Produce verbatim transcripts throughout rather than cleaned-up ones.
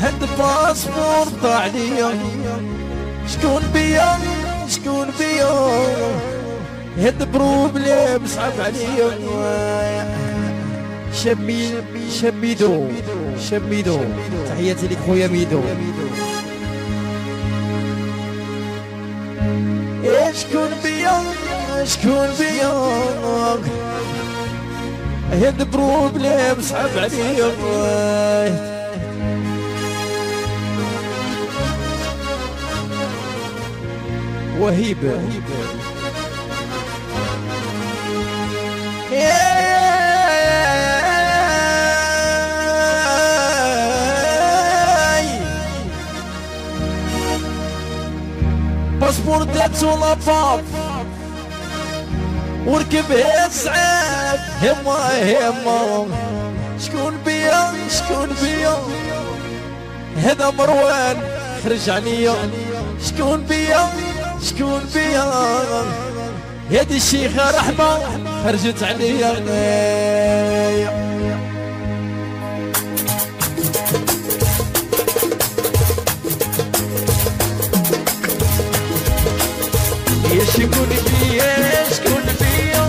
هاد باسبور ضاع عليا، شكون بيا شكون بيا، هاد بروبليم صعب عليا. شمي شميدو شميدو، تحياتي لك خويا ميدو. شكون بيا شكون بيا، هاد بروبليم صعب عليا. وهيب باسبور داتو لاباب وركب صعاب. هما هما شكون بيا شكون بيا، هذا مروان خرج عليا. شكون بيا شكون بيا، هادي الشيخة رحمة خرجت عليا. يا شكون بيا شكون بيا،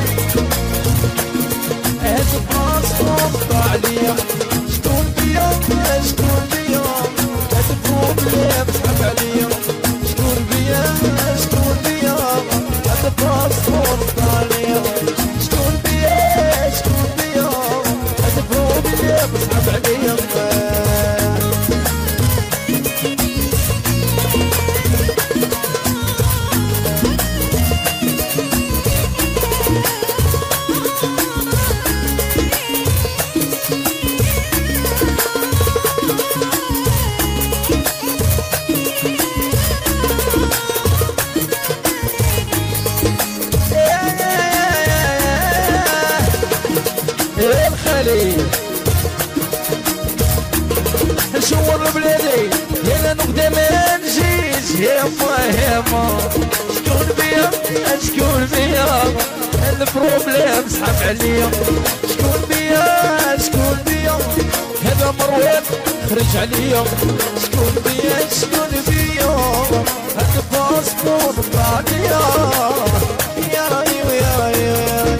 هاد الباسبور ضاع عليا. شكون بيا شكون بيا، هاد البروبليم صعب عليا. شكون بيا شكون بيا، هاد الباسبور ضاع عليا. شكون بيا شكون بيا، هاد البروبليم صعب عليا. نشور بلادي هنا نقدر ما نجيش. هما هما شكون بيا شكون بيا، البروبليم صعب عليا. شكون بيا شكون بيا، هذا مروان خرج عليا. شكون بيا شكون بيا، هذا باسبور ضاع عليا. يا رايو يا رايو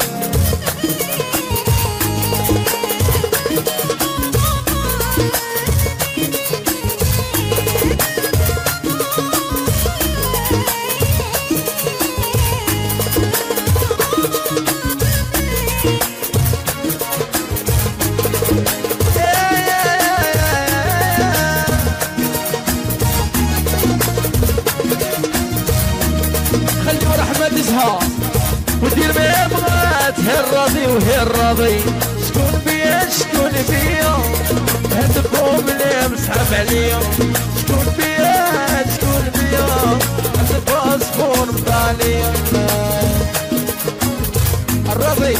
ودير ما بغات، هي الراضي وهي الراضي. شكون بيا شكون بيا، هاد البروبليم صعب عليا. شكون بيا شكون بيا، هاد الباسبور ضاع عليا. الراضي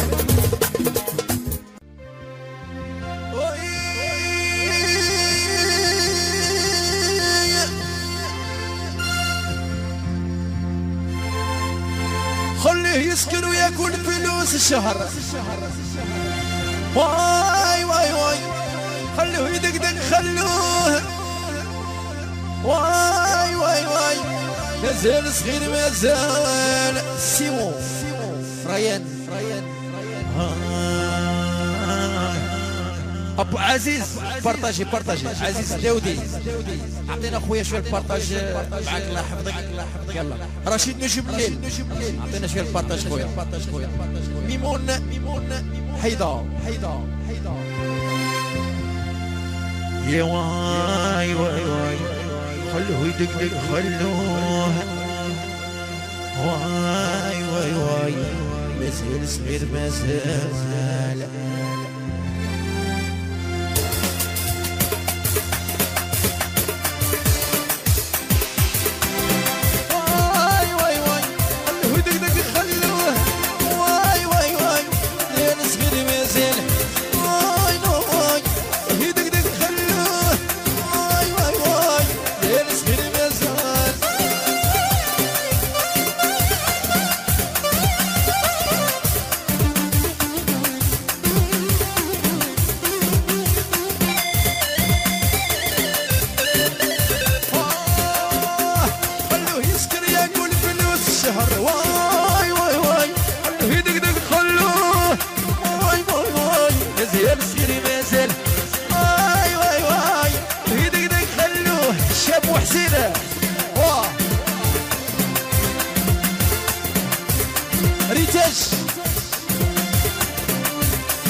خليه يسكن وياكل فلوس الشهر. واي واي واي خلوه يدقدق خلوه. واي واي واي مازال صغير مازال. سيمو ريان ريان ابو عزيز بارطاجي بارطاجي. عزيز داودي عطينا خويا شويه البارطاج معاك الله يحفظك. يلا رشيد نجم الليل عطينا شويه البارطاج خويا. ميمون ميمون حيدر حيدر حيدر. يا واي واي واي خلوه يدقدق خلوه. واي واي واي مازال صغير مازال.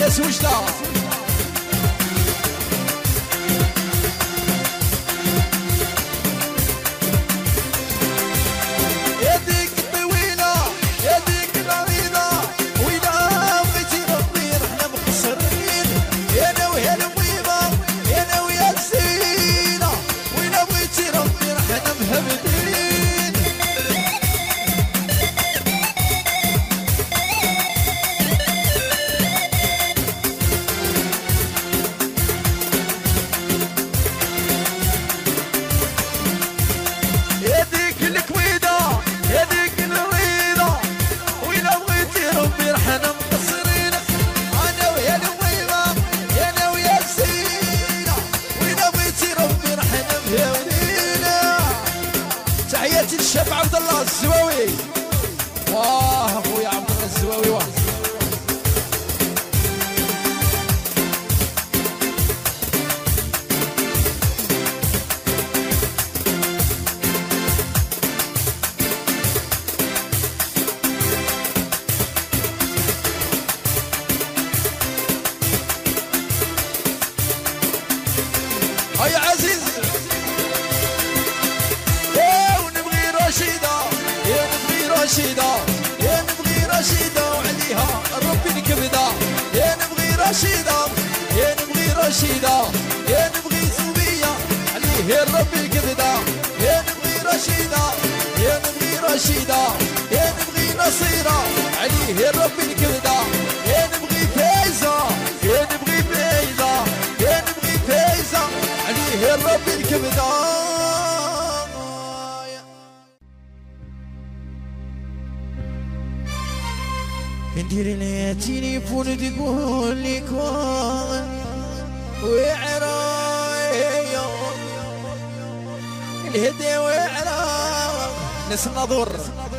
الناس وجده يديك طويله يديك العريضه وإذا بغيتي ربي رحنا مقصرين يا انا ويا الميمه يا انا ويا الزينه وإذا بغيتي ربي رحنا مهبدين يديك الكويده يديك الريضه وإذا بغيتي ربي رحنا مقصرين انا ويا الميمه يا انا ويا الزينه وإذا بغيتي ربي رحنا مهبدين. تحياتي للشاب عبد الله الزواوي. واه اخويا عبد الله الزواوي واه هيا عزيز يا ونبغي رشيدة يا نبغي رشيدة يا نبغي رشيدة وعليها ربي الكبدة يا نبغي رشيدة يا نبغي رشيدة يا نبغي زوبية عليه ربي الكبدة يا نبغي رشيدة يا نبغي رشيدة يا نبغي نصيرة عليه ربي الكبدة يا نبغي فايزة يا نبغي فايزة يا نبغي فايزة عليه ربي الكبدة. ندير لها تليفون تقول لي كون وعرايا الهدى وعرايا ناس النظر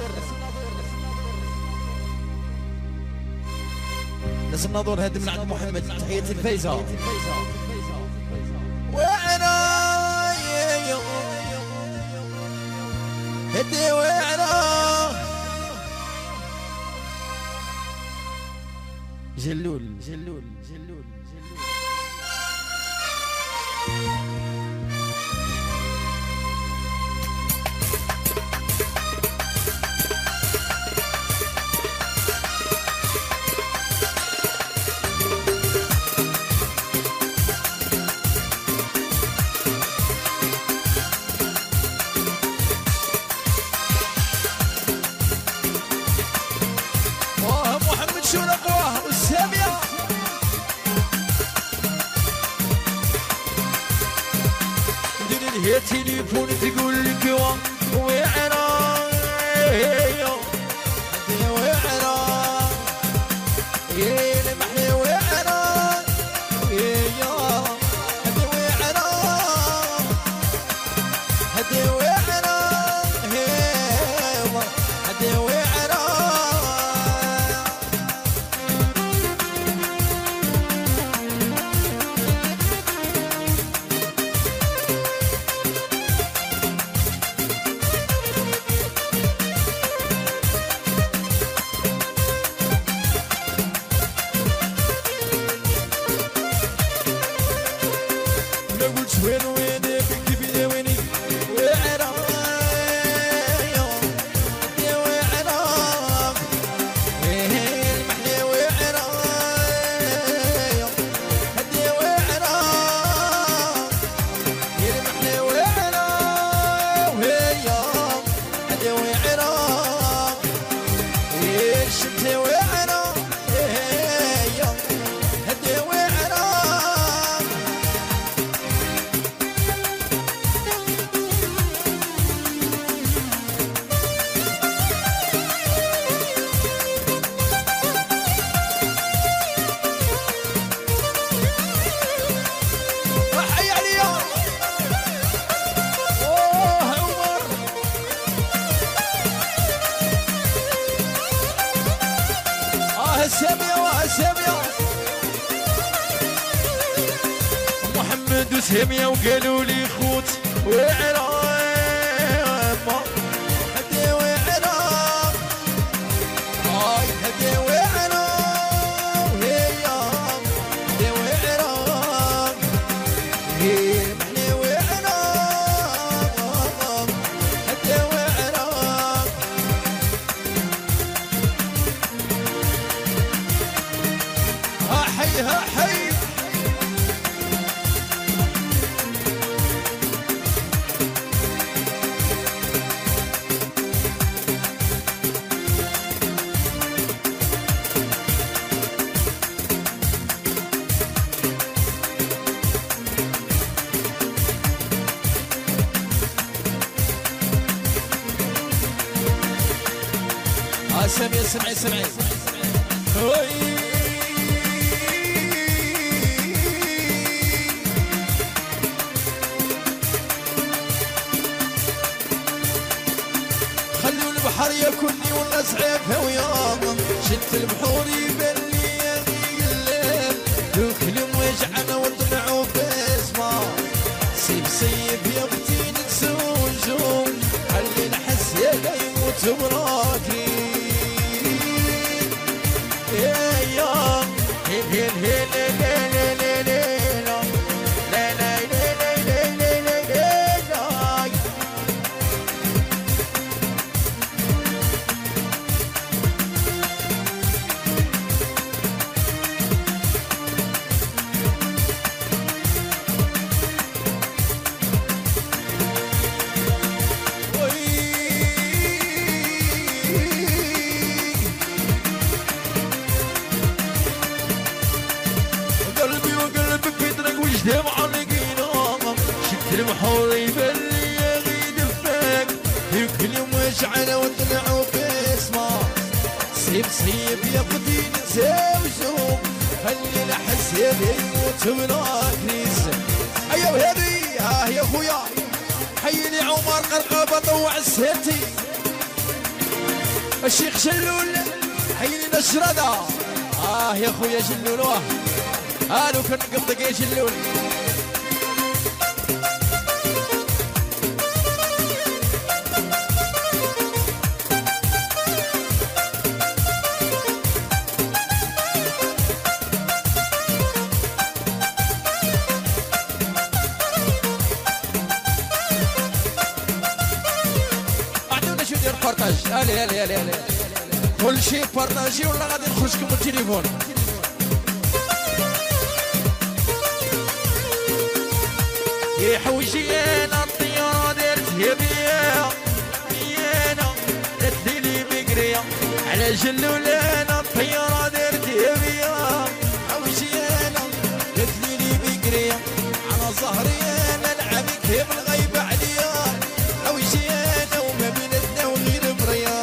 ناس النظر هذا من عند محمد. تحية الفايزة وعرايا هدى وعرايا جلول جلول جلول جلول واه محمد شو نقواه والسامية ندير لها تليفون تقول لك وعرايا هدي وعرايا يا المحي وعرايا يا هدي وعرايا هدي وعرايا هدي وعرايا وين وين بكبي ويني وعرايا يا وعرايا ايه المحلي وعرايا هدي وعرايا يا المحلي وعرايا وهيا هدي وعرايا يا الشمس وعرايا هيا هدي وعرايا السامية والسامية محمد وسامية وقالوا لي خوت وعرام هدي وعرام هاي هدي وعرام هيا فيها حي سمعي سمعي سمعي خلوا البحر ياكلني والناس عيبها وياهم شت البحور يبان لي الليل الكلم وجعنا وطلعوا باسمه سيب سيب يا اختي نتزوجوا خلي نحس يا لا يموت براكي البحور يبلي يغيد فيك يكلم وجعنا وطلعوا باسمه سيب سيب يا قدي نتزوجوا خلي نحس يا يموت وناكريس ايوه هذي ها يا خويا حيني عمر قرقبه طوع السيتي الشيخ جلول حيني نشرده اه يا خويا جلول واه هانو كنقبضك يا جلول الي الي الي الي كل شيء بارطاجي ولا غادي نخرجكم من التليفون يا حوجي انا الطياره دارت يا بيا بيانا دلي مقريه على جلول انا الطياره دارت يا بيا حوجي انا دلي مقريه على ظهري انا العبك هي بالغيبه عليا حوجي انا وما بيناتنا وغير بريا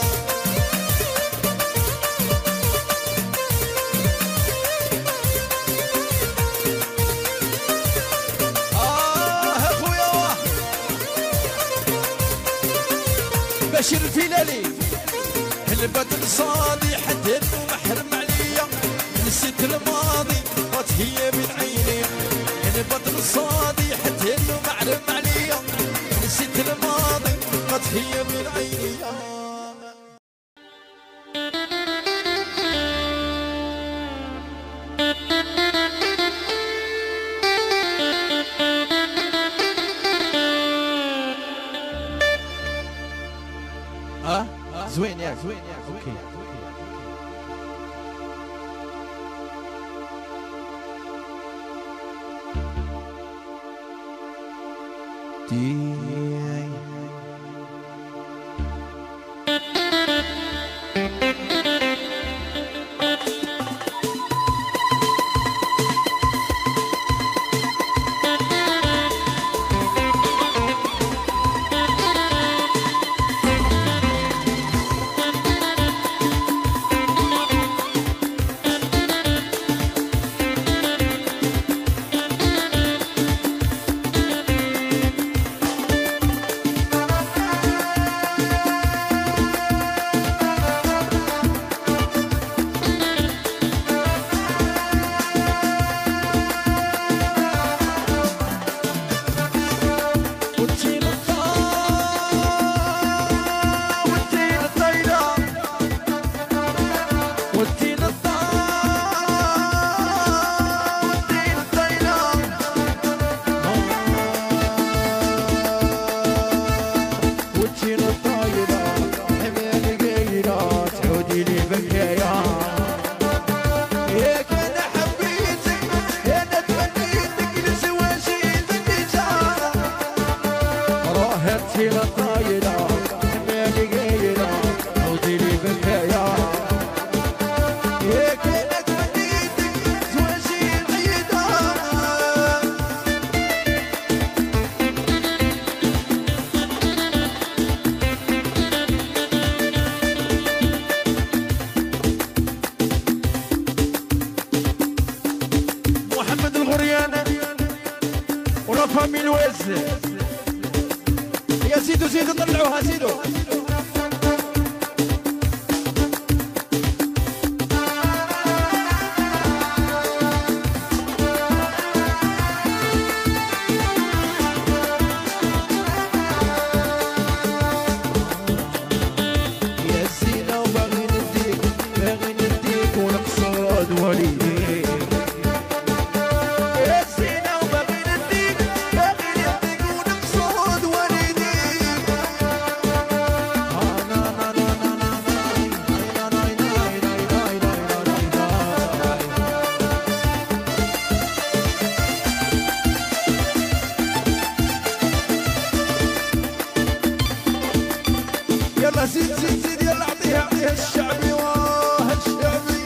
بشير الفيلالي البدر صادي حد انه محرم عليا نسيت الماضي قد هي من عيني البدر صادي حد انه محرم عليا نسيت الماضي قد هي من عيني زوين ياك زوين ياك اوكي دي فامي الوز يا سيدو سيدو طلعوها سيدو. زيد زيد زيد يلا اعطيها اعطيها الشعبي واه الشعبي.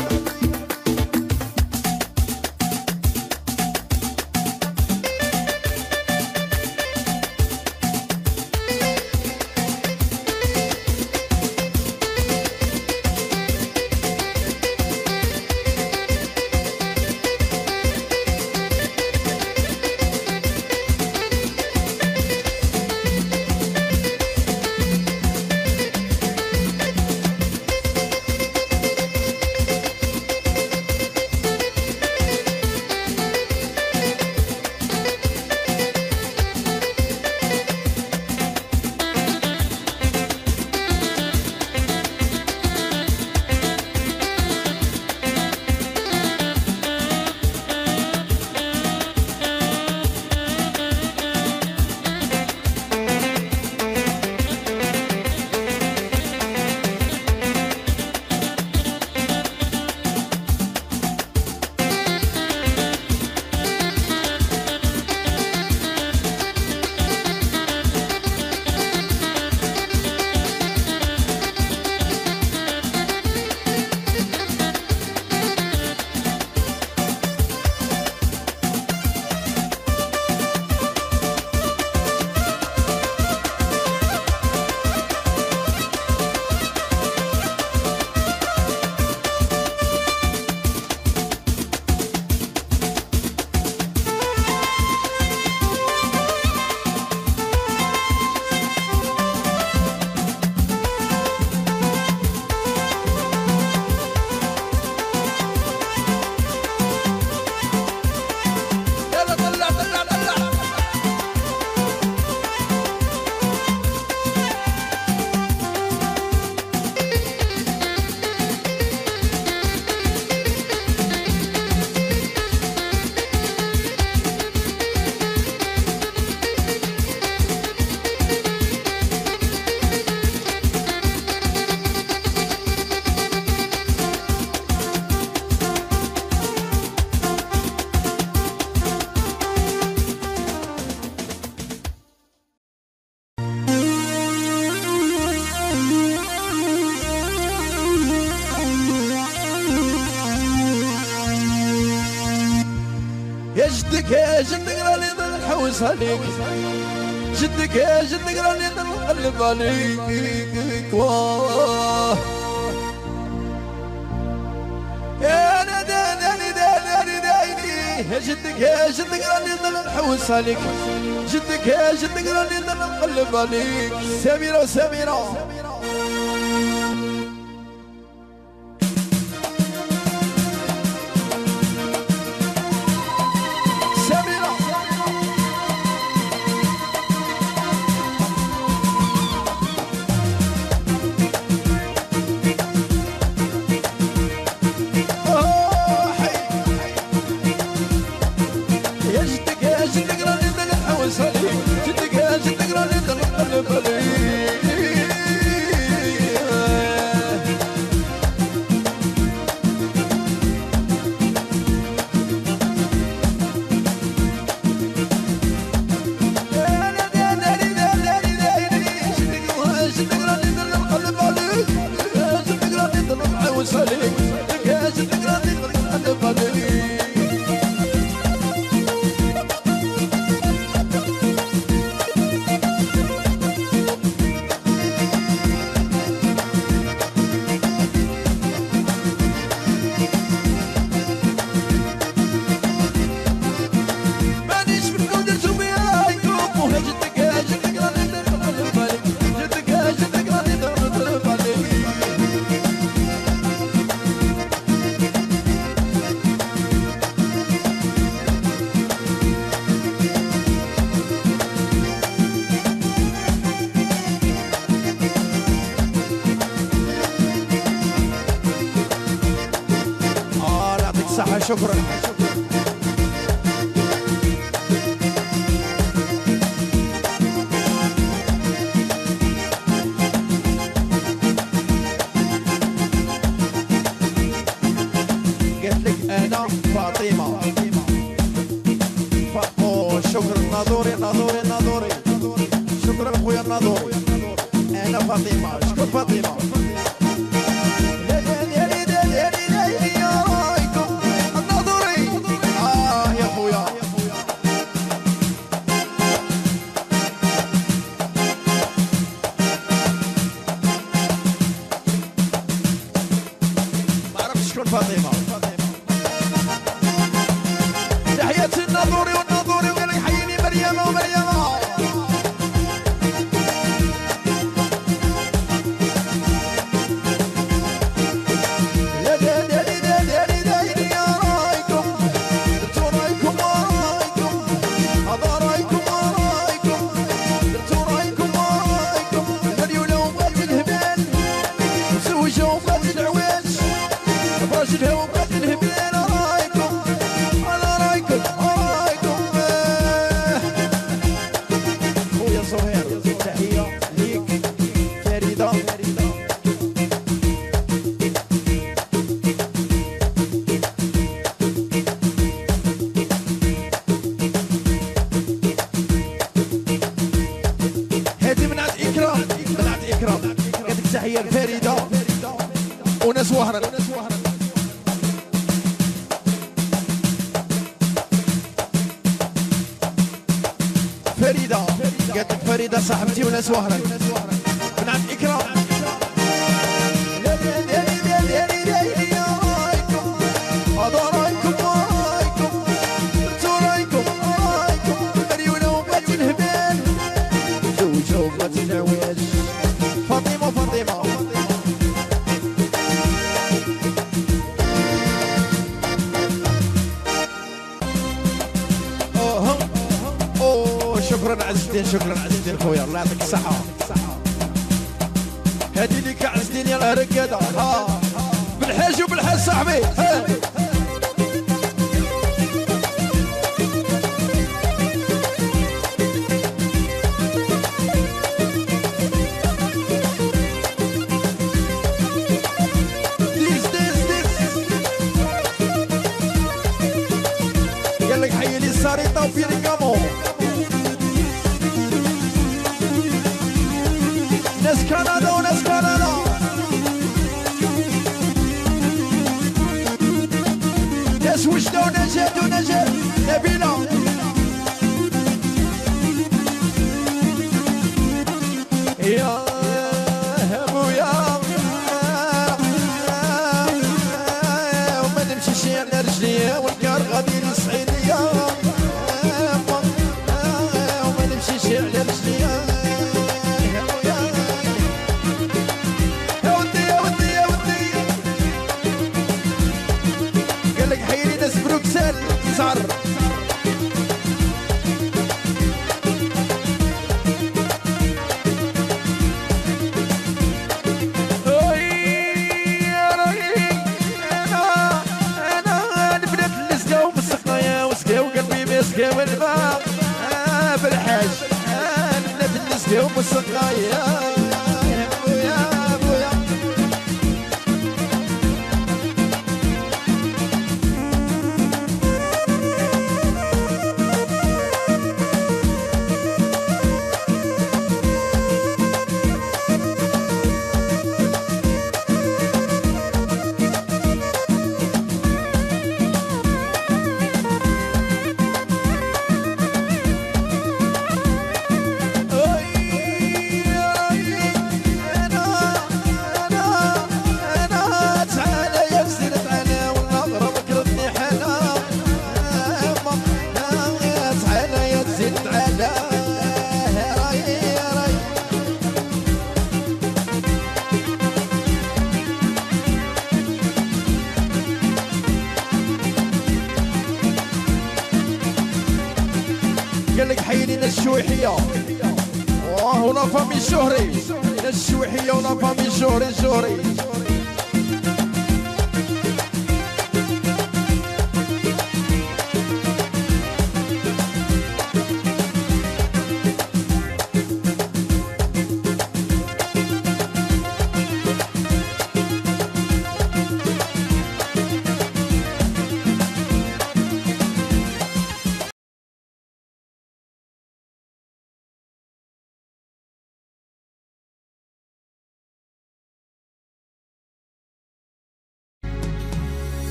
جدك يا جدك راني نحوس عليك، جدك يا جدك راني نقلب عليك واه يا ندى داني داني داني يا جدك يا جدك راني نحوس عليك، جدك يا جدك راني نقلب عليك. سميرة سميرة جدك يا جدك راني نقلب عليك. شكرا قلت لك انا فاطمه شكرا ناظوري ناظوري ناظوري شكرا خويا ناظوري انا فاطمه شكون فاطمه ناظوري اه يا خويا ما عرفتش شكون فاطمه تحياتي الناظوري والناظوري وقال لك حييني مريم ومريم تحية الفريدة وناس وهران فريدة قالت لك فريدة صاحبتي وناس وهران بنات إكرام فاطمة فاطمة اوه اوه شكرا عز الدين شكرا عز الدين خويا الله يعطيك الصحة هادي ليك عز الدين يا رقادة ها بالحاج وبالحاج صاحبي Sarita Pirigamo Nas Canada Nas Canada Nas Wishno Najet Najet Nabila Ya Abuya وما نمشي شي على رجليا والكار غادي يصعد ليا صار مسكي والماء بالحاج البنات المسكي ومسقايا يا ابويا ابويا قال لك حيني الشويحية وهنا فامي الشهري الشويحية ونا فامي الشهري الشهري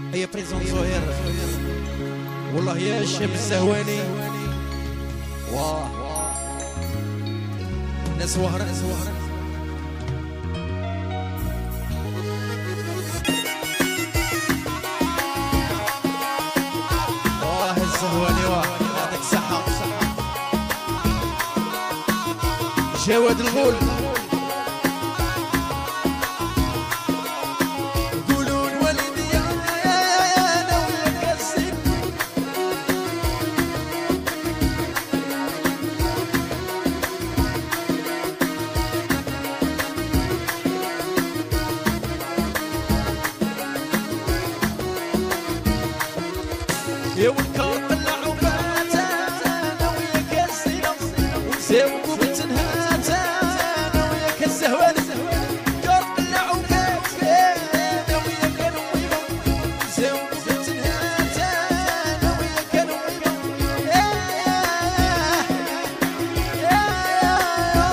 هي بريزون زهير والله يا الشاب الزهواني واه ناس وهرة ناس وهرة واه الزهواني واه يعطيك الصحة جواد الغول يا والكار طلعوا فاتا انا وياك الزينة ونساوكوا بتنهاتا انا وياك الزهوان كار طلعوا فاتا انا وياك الويمة ونساوكوا بتنهاتا انا وياك الويمة يا يا يا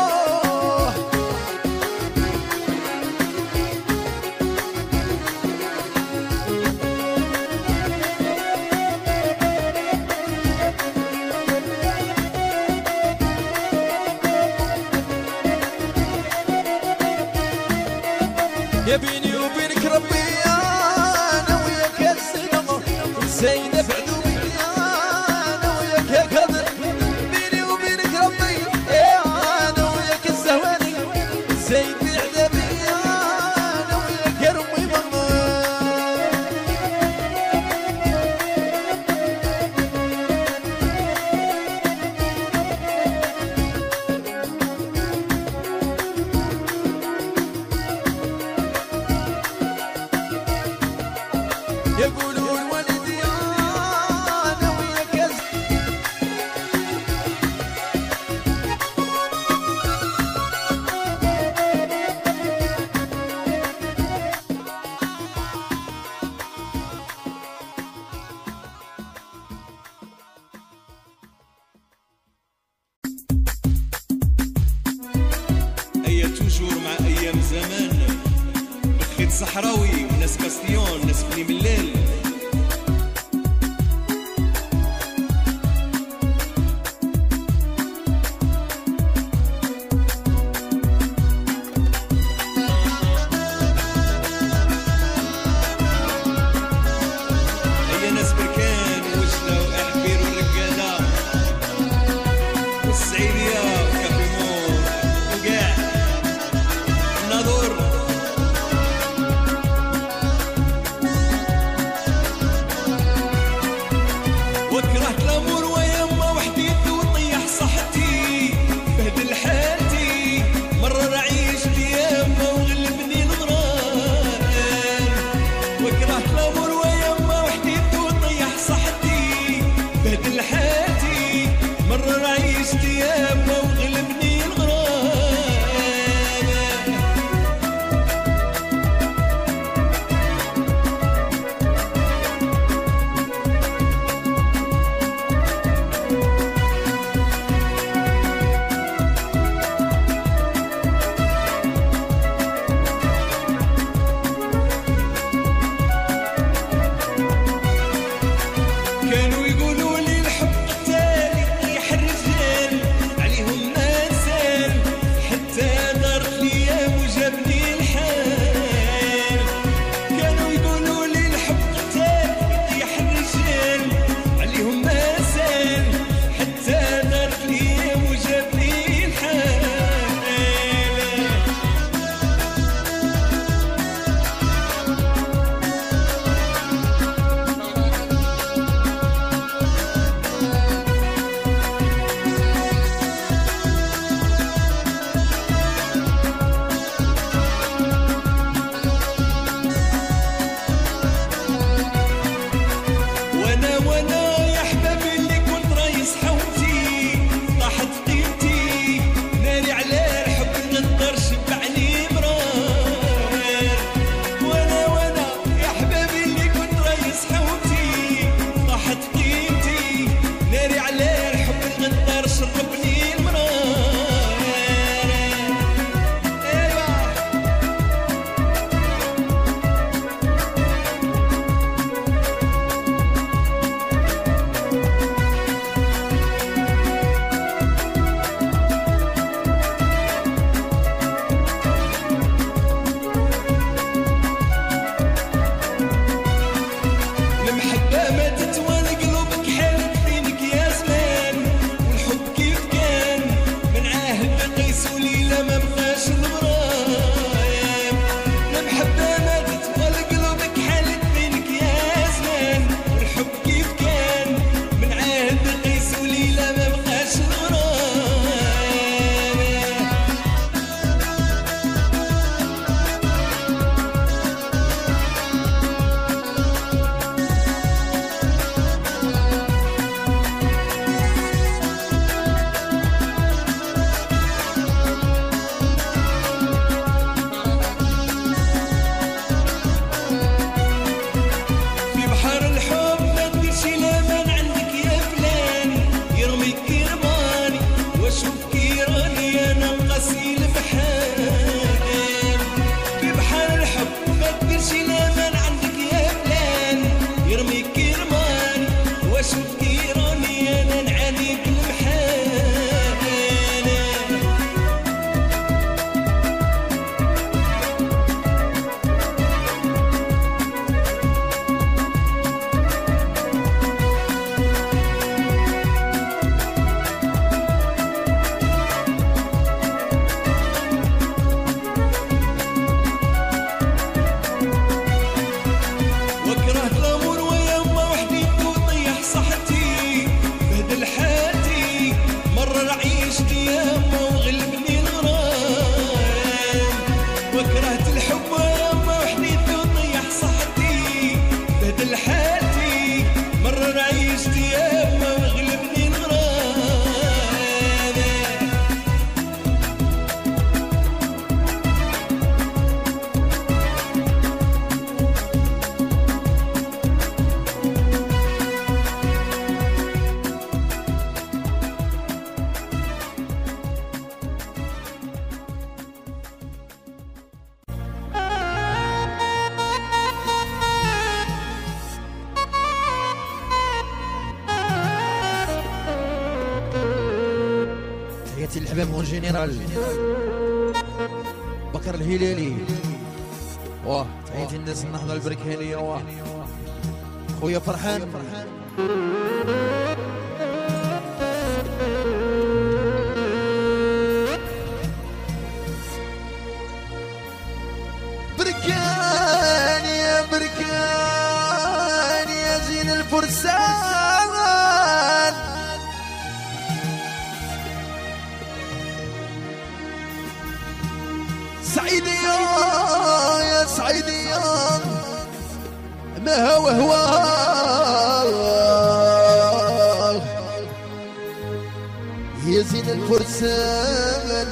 يا بيني وبينك ربي انا وياك السلام زينة بعدو بيا انا وياك كذا بيني وبينك ربي انا وياك الزهواني زين بعد بيا انا وياك ربي ماما يقولون ولدي انا وياك هيا توجور مع ايام زمان بخيت صحراوي وناس كاستيون ناس بني ملال هيا ناس بركان وجلة واحبير والرقادة والسعيدية وكافي مور وقاع الناظور كرهت الحب ما وحديت وطيح صحتي بدل حالتي مرة عيشت ياما وغلبني الغرام. تحياتي للحباب اون جينيرال بكر الهلالي، واه تحياتي الناس النهضه البركانيه، واه خويا فرحان بركان يا بركان يا زين الفرسان، سعيدي يا سعيدي ما هو هو يا زين الفرسان،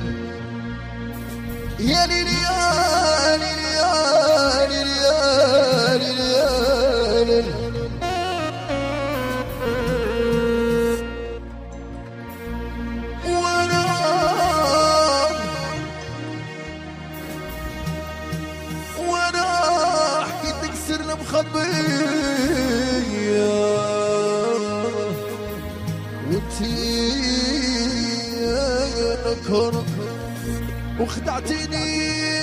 يا ليلي يا ليلي يا ليلي يا ليلي يا ليلي مخبية وانتي نكر وخدعتيني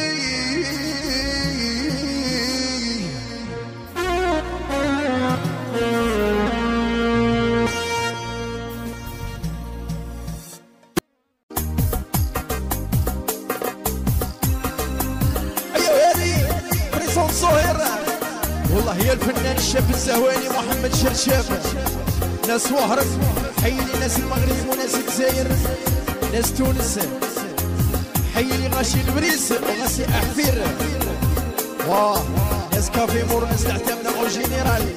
ايوه هذه بريسون صهير والله يا الفنان الشاب الزهواني محمد شرشاب، ناس وهرب حيلي ناس المغرب وناس الجزائر ناس تونس، حيلي غاشي البريس وغاشي احفير، واه ناس كافي مور ناس العتامنا اون جينيرال.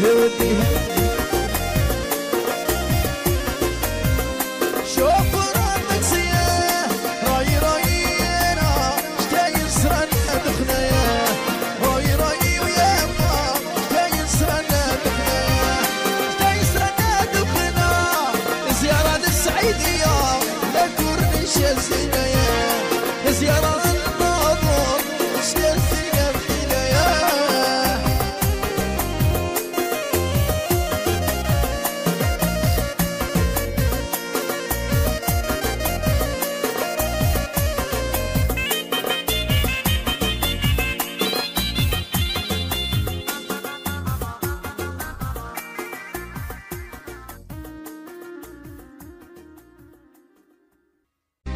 وديه وديه